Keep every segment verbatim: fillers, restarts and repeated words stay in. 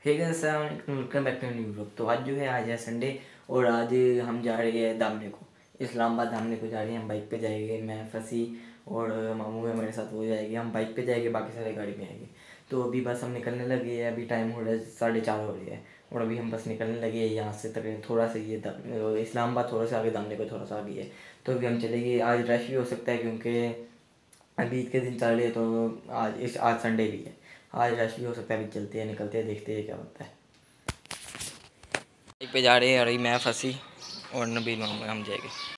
Hey guys, welcome back to new blog. तो आज जो है आज है संडे और आज हम जा रहे हैं दामने को, इस्लामाबाद दामने को जा रहे हैं। हम बाइक पे जाएंगे, मैं फंसी और मामू है मेरे साथ, वो जाएगी। हम बाइक पे जाएंगे, बाकी सारे गाड़ी में आएंगे। तो अभी बस हम निकलने लगे हैं। अभी टाइम हो रहा है साढ़े चार हो रही है और अभी हम बस निकलने लगे हैं यहाँ से। तक थोड़ा सा ये इस्लामाबाद थोड़ा सा आगे, दामने को थोड़ा सा आगे है। तो अभी हम चलेंगे। आज रश भी हो सकता है क्योंकि अभी ईद के दिन चल रही है, तो आज इस आज संडे भी है, आज रश भी हो सकता है। अभी चलते हैं, निकलते हैं, देखते हैं क्या होता है। बाइक पे जा रहे हैं, अरे मैं फंसी और नबी मोहम्मद हम जाएंगे।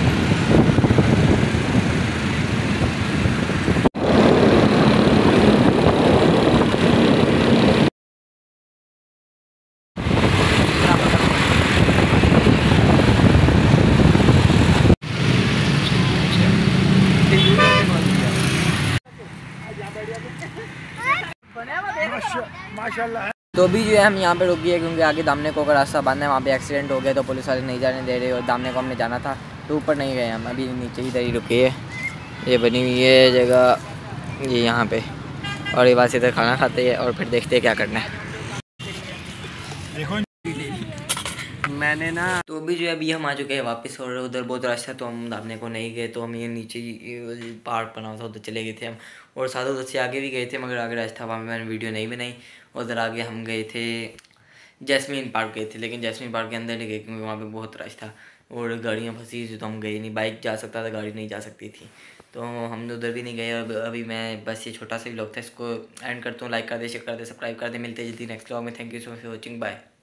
माशाल्लाह। तो अभी जो है हम यहाँ पे रुक गए क्योंकि आगे दामने को का रास्ता बंद है। वहाँ पे एक्सीडेंट हो गया तो पुलिस वाले नहीं जाने दे रहे और दामने को हमने जाना था तो ऊपर नहीं गए हम। अभी नीचे ही दरी रुकी है, ये बनी हुई है जगह ये यहाँ पे, और ये बस इधर खाना खाते हैं और फिर देखते हैं क्या करना है। देखो मैंने ना, तो अभी जो है अभी हम आ चुके हैं वापस और उधर बहुत रश था तो हम दामने को नहीं गए। तो हम ये नीचे पहाड़ बना था उधर चले गए थे हम, और साथ उधर से आगे भी गए थे मगर आगे रश था, वहाँ मैंने वीडियो नहीं बनाई। उधर आगे हम गए थे जैस्मीन पार्क गए थे, लेकिन जैस्मीन पार्क के अंदर नहीं गए क्योंकि वहाँ पे बहुत रश था और गाड़ियाँ फंसी थी तो हम गए नहीं। बाइक जा सकता था, गाड़ी नहीं जा सकती थी, तो हम उधर भी नहीं गए। अब अभी मैं बस ये छोटा सा व्लॉग था, इसको एंड करता हूँ। लाइक कर दे, शेयर कर दे, सब्सक्राइब कर दे। मिलते हैं जल्दी नेक्स्ट व्लॉग में। Thank you so much for watching, bye.